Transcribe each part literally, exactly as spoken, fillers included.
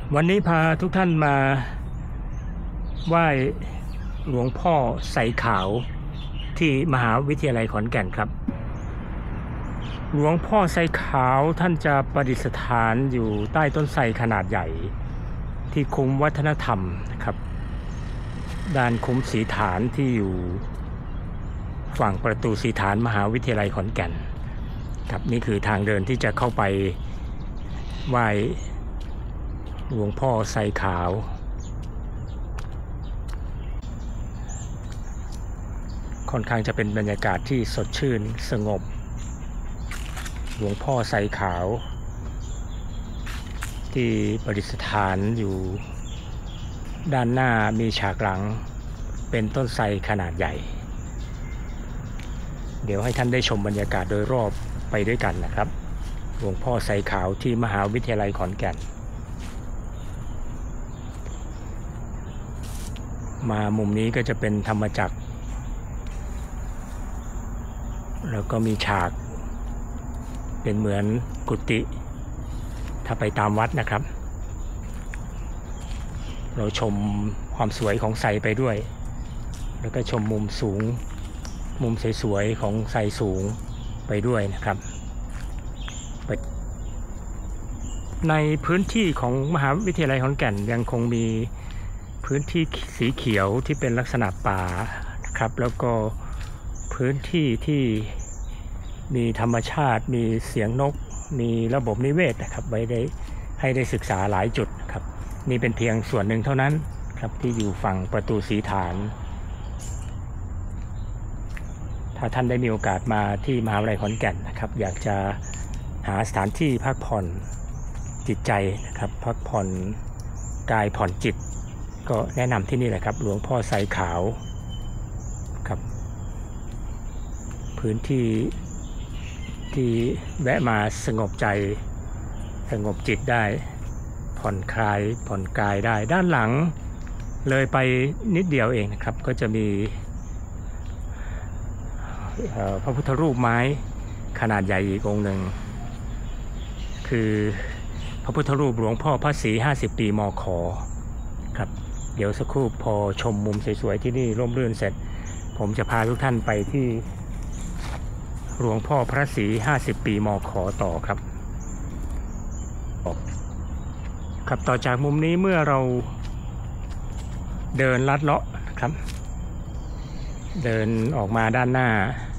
วันนี้พาทุกท่านมาไหว้หลวงพ่อไสขาวที่มหาวิทยาลัยขอนแก่นครับหลวงพ่อไสขาวท่านจะประดิษฐานอยู่ใต้ต้นไทรขนาดใหญ่ที่คุ้มวัฒนธรรมนะครับด้านคุ้มศรีฐานที่อยู่ฝั่งประตูศรีฐานมหาวิทยาลัยขอนแก่นครับนี่คือทางเดินที่จะเข้าไปไหว้หลวงพ่อไสขาวค่อนข้างจะเป็นบรรยากาศที่สดชื่นสงบหลวงพ่อไสขาวที่ประดิษฐานอยู่ด้านหน้ามีฉากหลังเป็นต้นไทรขนาดใหญ่เดี๋ยวให้ท่านได้ชมบรรยากาศโดยรอบไปด้วยกันนะครับหลวงพ่อไสขาวที่มหาวิทยาลัยขอนแก่นมามุมนี้ก็จะเป็นธรรมจักรแล้วก็มีฉากเป็นเหมือนกุฏิถ้าไปตามวัดนะครับเราชมความสวยของไทรไปด้วยแล้วก็ชมมุมสูงมุมสวยๆของไทรสูงไปด้วยนะครับในพื้นที่ของมหาวิทยาลัยขอนแก่นยังคงมีพื้นที่สีเขียวที่เป็นลักษณะป่าครับแล้วก็พื้นที่ที่มีธรรมชาติมีเสียงนกมีระบบนิเวศนะครับไว้ได้ให้ได้ศึกษาหลายจุดครับนี่เป็นเพียงส่วนหนึ่งเท่านั้นครับที่อยู่ฝั่งประตูศรีฐานถ้าท่านได้มีโอกาสมาที่มหาวิทยาลัยขอนแก่นนะครับอยากจะหาสถานที่พักผ่อนจิตใจนะครับพักผ่อนกายผ่อนจิตก็แนะนำที่นี่แหละครับหลวงพ่อไสขาวครับพื้นที่ที่แวะมาสงบใจสงบจิตได้ผ่อนคลายผ่อนกายได้ด้านหลังเลยไปนิดเดียวเองนะครับก็จะมีพระพุทธรูปไม้ขนาดใหญ่อีกองค์หนึ่งคือพระพุทธรูปหลวงพ่อพระศรีห้าสิบปีมข.ครับเดี๋ยวสักครู่พอชมมุมสวยๆที่นี่ร่มรื่นเสร็จผมจะพาทุกท่านไปที่หลวงพ่อพระศรีห้าสิบปีมข.ต่อครับครับต่อจากมุมนี้เมื่อเราเดินลัดเลาะนะครับเดินออกมาด้านหน้า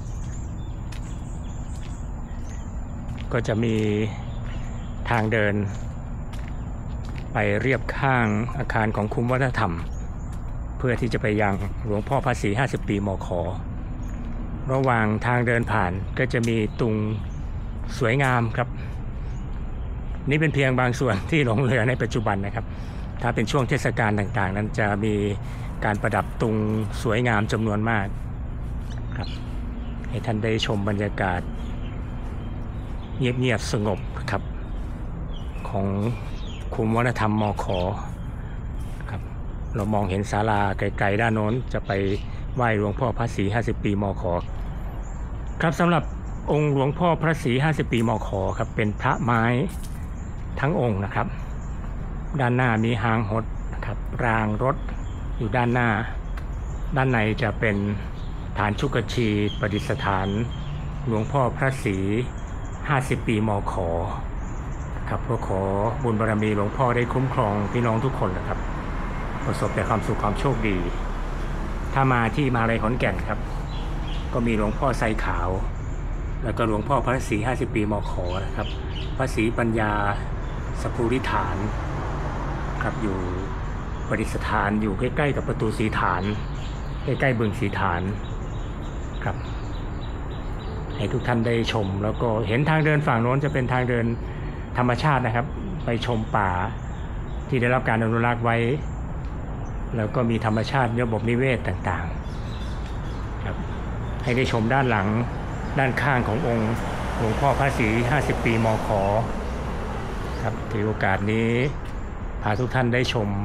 ก็จะมีทางเดินไปเรียบข้างอาคารของคุ้มวัฒนธรรมเพื่อที่จะไปยังหลวงพ่อพระศรีห้าสิบปีมข.ระหว่างทางเดินผ่านก็จะมีตุงสวยงามครับนี่เป็นเพียงบางส่วนที่หลงเหลือในปัจจุบันนะครับถ้าเป็นช่วงเทศกาลต่างๆนั้นจะมีการประดับตุงสวยงามจำนวนมากครับให้ท่านได้ชมบรรยากาศเงียบๆสงบครับของคุ้มวัฒนธรรมมข.ครับเรามองเห็นศาลาไกลๆด้านโน้นจะไปไหว้หลวงพ่อพระศรีห้าสิบปีมข.ครับสำหรับองค์หลวงพ่อพระศรีห้าสิบปีมข.ครับเป็นพระไม้ทั้งองค์นะครับด้านหน้ามีหางหดนะครับรางรถอยู่ด้านหน้าด้านในจะเป็นฐานชุกชีประดิษฐานหลวงพ่อพระศรีห้าสิบปีมข.ครับก็ขอบุญบารมีหลวงพ่อได้คุ้มครองพี่น้องทุกคนนะครับประสบแต่ความสุขความโชคดีถ้ามาที่มหาวิทยาลัยขอนแก่นครับก็มีหลวงพ่อไสขาวแล้วก็หลวงพ่อพระศรีห้าสิบปีมข.นะครับพระศรีปัญญาสภูริฐานครับอยู่ประดิษฐานอยู่ใกล้ๆกับประตูศรีฐานใกล้ๆบึงศรีฐานครับให้ทุกท่านได้ชมแล้วก็เห็นทางเดินฝั่งโน้นจะเป็นทางเดินธรรมชาตินะครับไปชมป่าที่ได้รับการอนุรักษ์ไว้แล้วก็มีธรรมชาติระบบนิเวศต่างๆครับให้ได้ชมด้านหลังด้านข้างขององค์หลวงพ่อพระศรีห้าสิบปีมข.ครับถือโอกาสนี้พาทุกท่านได้ชม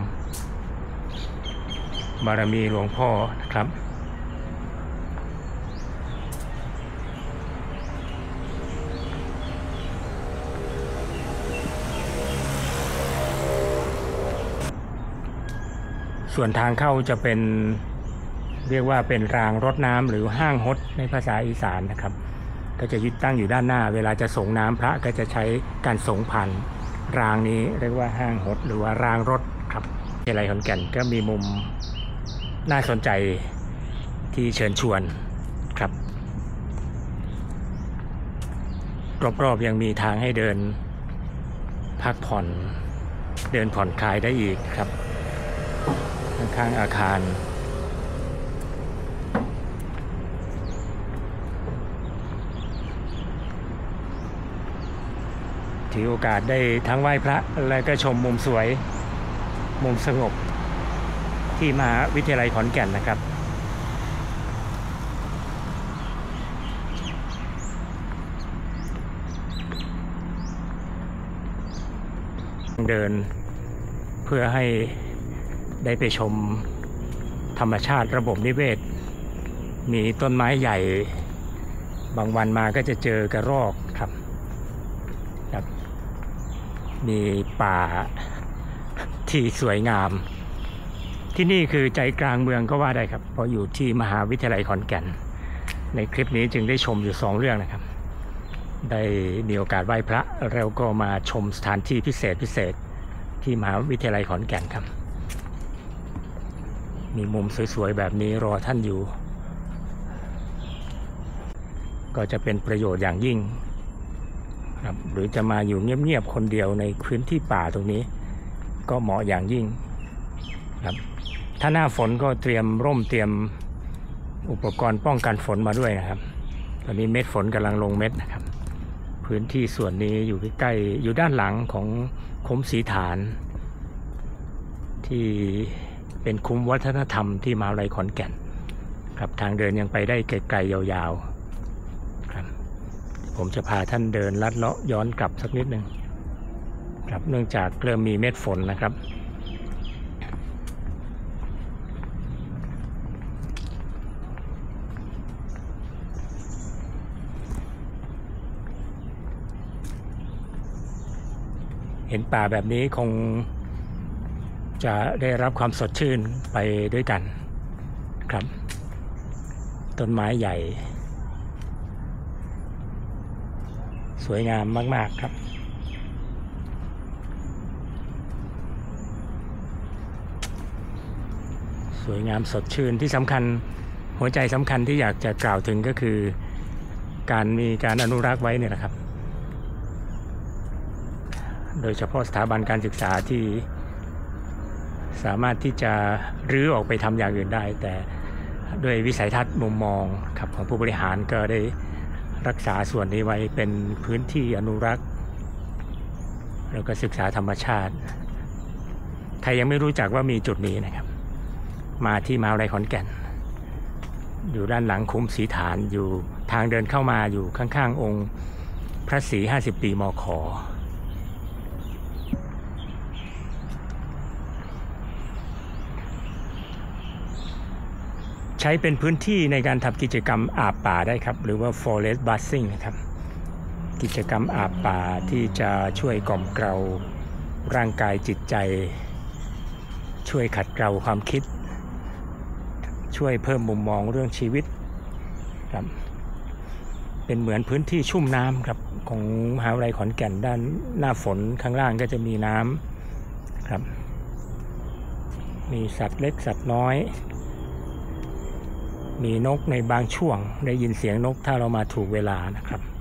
บารมีหลวงพ่อนะครับส่วนทางเข้าจะเป็นเรียกว่าเป็นรางรดน้ำหรือห้างฮดในภาษาอีสานนะครับก็จะยึดตั้งอยู่ด้านหน้าเวลาจะส่งน้ำพระก็จะใช้การส่งผ่านรางนี้เรียกว่าห้างฮดหรือว่ารางรถครับวิทยาลัยขอนแก่นก็มีมุมน่าสนใจที่เชิญชวนครับรอบๆยังมีทางให้เดินพักผ่อนเดินผ่อนคลายได้อีกครับข้างๆอาคารถือโอกาสได้ทั้งไหว้พระและก็ชมมุมสวยมุมสงบที่มหาวิทยาลัยขอนแก่นนะครับเดินเพื่อให้ได้ไปชมธรรมชาติระบบนิเวศมีต้นไม้ใหญ่บางวันมาก็จะเจอกระรอกครับครับมีป่าที่สวยงามที่นี่คือใจกลางเมืองก็ว่าได้ครับเพราะอยู่ที่มหาวิทยาลัยขอนแก่นในคลิปนี้จึงได้ชมอยู่สองเรื่องนะครับได้มีโอกาสไหว้พระแล้วก็มาชมสถานที่พิเศษพิเศษที่มหาวิทยาลัยขอนแก่นครับมีมุมสวยๆแบบนี้รอท่านอยู่ก็จะเป็นประโยชน์อย่างยิ่งครับหรือจะมาอยู่เงียบๆคนเดียวในพื้นที่ป่าตรงนี้ก็เหมาะอย่างยิ่งครับถ้าหน้าฝนก็เตรียมร่มเตรียมอุปกรณ์ป้องกันฝนมาด้วยนะครับตอนนี้เม็ดฝนกำลังลงเม็ดนะครับพื้นที่ส่วนนี้อยู่ใกล้ๆอยู่ด้านหลังของคุ้มศรีฐานที่เป็นคุ้มวัฒนธรรมที่มหาวิทยาลัยขอนแก่นครับทางเดินยังไปได้ไกลๆยาวๆครับผมจะพาท่านเดินลัดเลาะย้อนกลับสักนิดนึงครับเนื่องจากเริ่มมีเม็ดฝนนะครับเห็นป่าแบบนี้คงจะได้รับความสดชื่นไปด้วยกันครับต้นไม้ใหญ่สวยงามมากๆครับสวยงามสดชื่นที่สำคัญหัวใจสำคัญที่อยากจะกล่าวถึงก็คือการมีการอนุรักษ์ไว้เนี่ยนะครับโดยเฉพาะสถาบันการศึกษาที่สามารถที่จะรื้อออกไปทำอย่างอื่นได้แต่ด้วยวิสัยทัศน์มุมมองครับของผู้บริหารก็ได้รักษาส่วนนี้ไว้เป็นพื้นที่อนุรักษ์แล้วก็ศึกษาธรรมชาติใครยังไม่รู้จักว่ามีจุดนี้นะครับมาที่มหาวิทยาลัยขอนแก่นอยู่ด้านหลังคุ้มศรีฐานอยู่ทางเดินเข้ามาอยู่ข้างๆองค์พระศรีห้าสิบปีมข.ใช้เป็นพื้นที่ในการทำกิจกรรมอาบป่าได้ครับหรือว่า forest bathing นะครับกิจกรรมอาบป่าที่จะช่วยกล่อมเกลาร่างกายจิตใจช่วยขัดเกลาความคิดช่วยเพิ่มมุมมองเรื่องชีวิตครับเป็นเหมือนพื้นที่ชุ่มน้ำครับของมหาวิทยาลัยขอนแก่นด้านหน้าฝนข้างล่างก็จะมีน้ำครับมีสัตว์เล็กสัตว์น้อยมีนกในบางช่วงได้ยินเสียงนกถ้าเรามาถูกเวลานะครับ